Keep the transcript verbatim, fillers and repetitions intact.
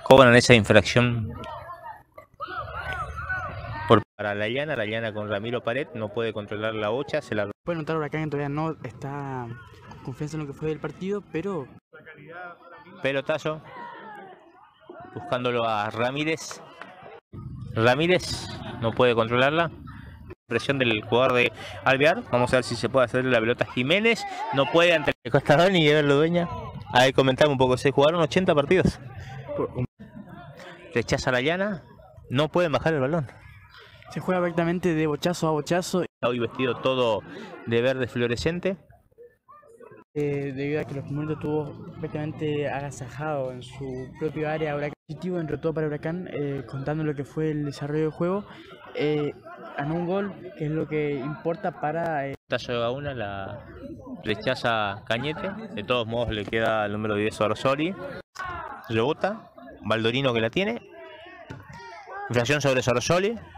Cobran esa infracción por para la llana, la llana con Ramiro Pared, no puede controlar la bocha, se la Puede notar Huracán que todavía no está con confianza en lo que fue del partido, pero pelotazo, buscándolo a Ramírez. Ramírez no puede controlarla. Presión del jugador de Alvear. Vamos a ver si se puede hacer la pelota a Jiménez. No puede ante el Costadón y verlo dueña. A ver, comentame un poco. Se jugaron ochenta partidos. Rechaza la llana. No pueden bajar el balón. se juega prácticamente de bochazo a bochazo. Está hoy vestido todo de verde fluorescente. Eh, debido a que los momentos estuvo prácticamente agasajado en su propio área. Huracán positivo entre todo para Huracán, eh, contando lo que fue el desarrollo del juego. Eh, ganó un gol, que es lo que importa para... Eh... Tallo a una, la rechaza Cañete. De todos modos le queda el número diez a Orsoli. Rebota. Baldorino que la tiene. Infracción sobre Sorsoli.